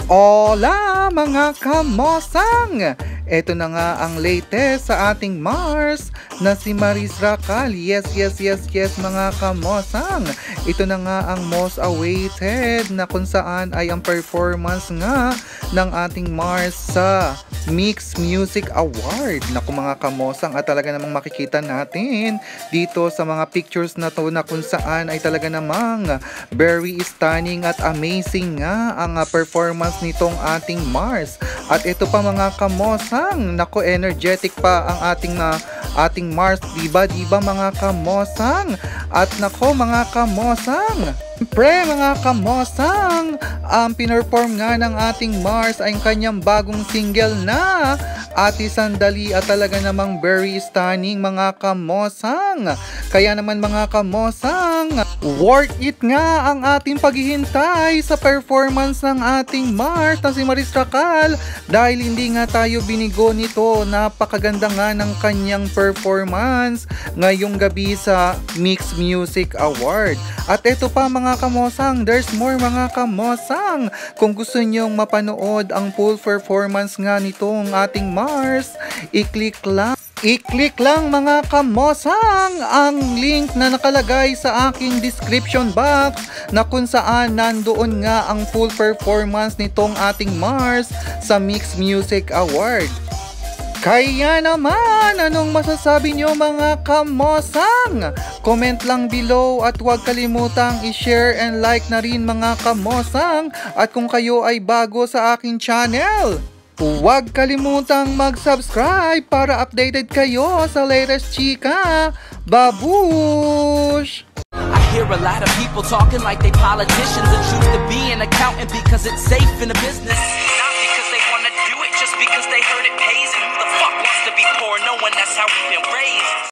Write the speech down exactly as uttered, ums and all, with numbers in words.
Hola mga kamosang! Ito na nga ang latest sa ating Mars na si Maris Racal. Yes, yes, yes, yes mga kamosang. Ito na nga ang most awaited na kung saan ay ang performance nga ng ating Mars sa Mix Music Award. Naku mga kamosang, at talaga namang makikita natin dito sa mga pictures na to na kung saan ay talaga namang very stunning at amazing nga ang uh, performance nitong ating Mars. At ito pa mga kamosang, naku energetic pa ang ating uh, ating Mars, diba diba mga kamosang? At nako mga kamosang, pre mga kamosang, ang pinerform nga ng ating Mars ay ang kanyang bagong single na Ate Sandali, at talaga namang very stunning mga kamosang. Kaya naman mga kamosang, worth it nga ang ating paghihintay sa performance ng ating Mars na si Maris Racal, dahil hindi nga tayo binigo nito. Napakaganda nga ng kanyang performance ngayong gabi sa Mix Music Award. At ito pa mga kamosang, there's more mga kamosang. Kung gusto nyong mapanood ang full performance nga nitong ating Mars, i-click lang I-click lang mga kamosang ang link na nakalagay sa aking description box, na kung saan nandoon nga ang full performance nitong ating Mars sa Mix Music Award. Kaya naman, anong masasabi nyo mga kamosang? Comment lang below at huwag kalimutang i-share and like na rin mga kamosang. At kung kayo ay bago sa aking channel, huwag kalimutang mag-subscribe para updated kayo sa latest chika. Babush! I hear a lot of people talking like they politicians and choose to be an accountant because it's safe in the business. Not because they want to do it, just because they heard it pays. And who the fuck wants to be poor knowing that's how we've been raised?